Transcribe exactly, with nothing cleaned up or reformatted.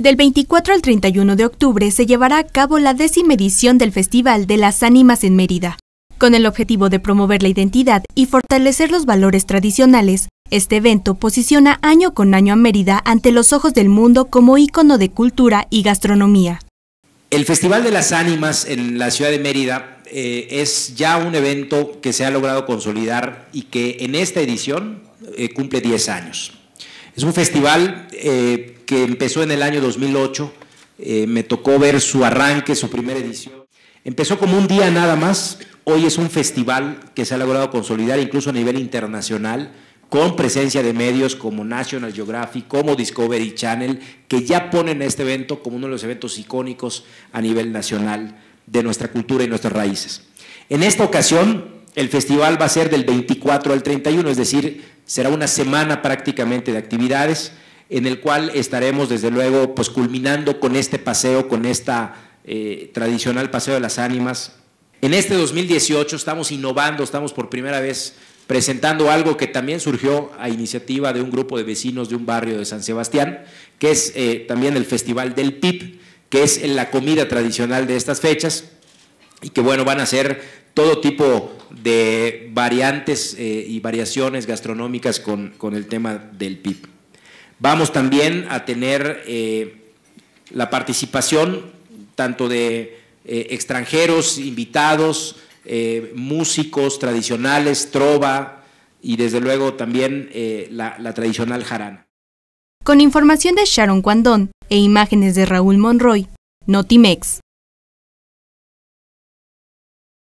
Del veinticuatro al treinta y uno de octubre se llevará a cabo la décima edición del Festival de las Ánimas en Mérida. Con el objetivo de promover la identidad y fortalecer los valores tradicionales, este evento posiciona año con año a Mérida ante los ojos del mundo como ícono de cultura y gastronomía. El Festival de las Ánimas en la ciudad de Mérida eh, es ya un evento que se ha logrado consolidar y que en esta edición eh, cumple diez años. Es un festival eh, que empezó en el año dos mil ocho, eh, me tocó ver su arranque, su primera edición. Empezó como un día nada más, hoy es un festival que se ha logrado consolidar incluso a nivel internacional, con presencia de medios como National Geographic, como Discovery Channel, que ya ponen este evento como uno de los eventos icónicos a nivel nacional de nuestra cultura y nuestras raíces. En esta ocasión, el festival va a ser del veinticuatro al treinta y uno, es decir, será una semana prácticamente de actividades, en el cual estaremos desde luego pues culminando con este paseo, con esta eh, tradicional Paseo de las Ánimas. En este dos mil dieciocho estamos innovando, estamos por primera vez presentando algo que también surgió a iniciativa de un grupo de vecinos de un barrio de San Sebastián, que es eh, también el Festival del Pip, que es la comida tradicional de estas fechas, y que bueno, van a ser todo tipo de variantes eh, y variaciones gastronómicas con, con el tema del Pip. Vamos también a tener eh, la participación tanto de eh, extranjeros, invitados, eh, músicos tradicionales, trova y desde luego también eh, la, la tradicional jarana. Con información de Sharon Cuandón e imágenes de Raúl Monroy, Notimex.